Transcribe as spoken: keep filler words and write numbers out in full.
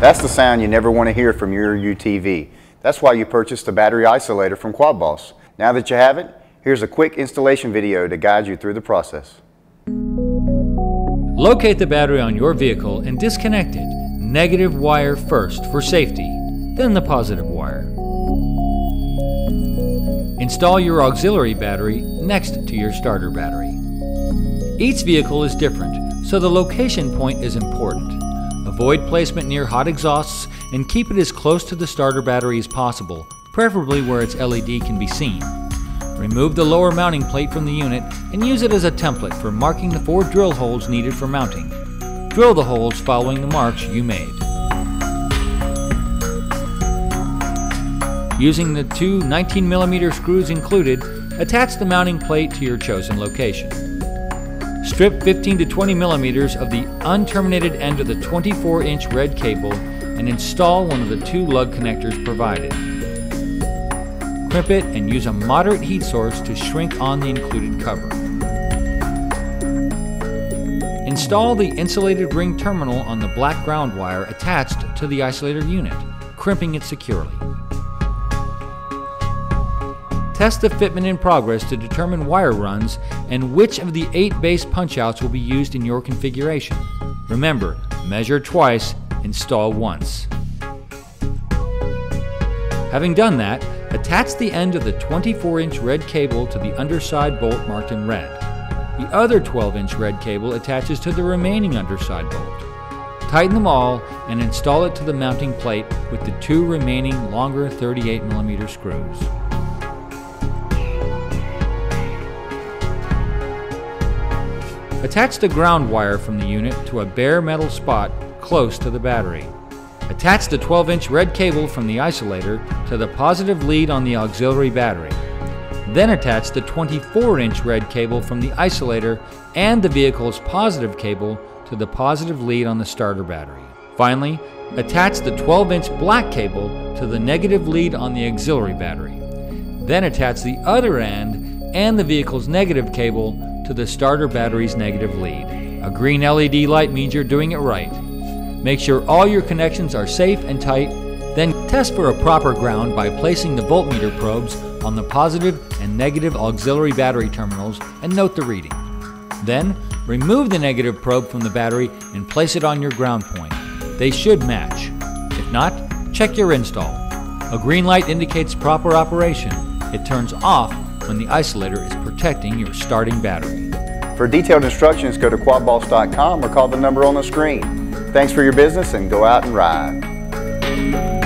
That's the sound you never want to hear from your U T V. That's why you purchased a battery isolator from Quad Boss. Now that you have it, here's a quick installation video to guide you through the process. Locate the battery on your vehicle and disconnect it. Negative wire first for safety, then the positive wire. Install your auxiliary battery next to your starter battery. Each vehicle is different, so the location point is important. Avoid placement near hot exhausts and keep it as close to the starter battery as possible, preferably where its L E D can be seen. Remove the lower mounting plate from the unit and use it as a template for marking the four drill holes needed for mounting. Drill the holes following the marks you made. Using the two nineteen millimeter screws included, attach the mounting plate to your chosen location. Strip fifteen to twenty millimeters of the unterminated end of the twenty-four inch red cable and install one of the two lug connectors provided. Crimp it and use a moderate heat source to shrink on the included cover. Install the insulated ring terminal on the black ground wire attached to the isolator unit, crimping it securely. Test the fitment in progress to determine wire runs and which of the eight base punch-outs will be used in your configuration. Remember, measure twice, install once. Having done that, attach the end of the twenty-four inch red cable to the underside bolt marked in red. The other twelve inch red cable attaches to the remaining underside bolt. Tighten them all and install it to the mounting plate with the two remaining longer thirty-eight millimeter screws. Attach the ground wire from the unit to a bare metal spot close to the battery. Attach the twelve inch red cable from the isolator to the positive lead on the auxiliary battery. Then attach the twenty-four inch red cable from the isolator and the vehicle's positive cable to the positive lead on the starter battery. Finally, attach the twelve inch black cable to the negative lead on the auxiliary battery. Then attach the other end and the vehicle's negative cable to the starter battery's negative lead. A green L E D light means you're doing it right. Make sure all your connections are safe and tight, then test for a proper ground by placing the voltmeter probes on the positive and negative auxiliary battery terminals and note the reading. Then, remove the negative probe from the battery and place it on your ground point. They should match. If not, check your install. A green light indicates proper operation. It turns off when the isolator is protecting your starting battery. For detailed instructions, go to quad boss dot com or call the number on the screen. Thanks for your business and go out and ride.